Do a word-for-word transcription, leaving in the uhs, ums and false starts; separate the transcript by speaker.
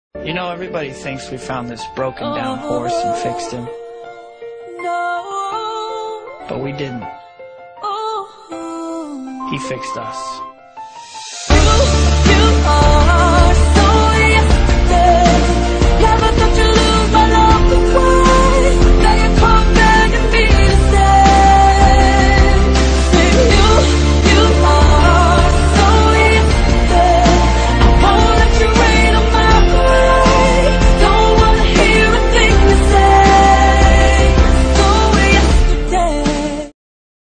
Speaker 1: You know, everybody thinks we found this broken down horse and fixed him. But we didn't. He fixed us.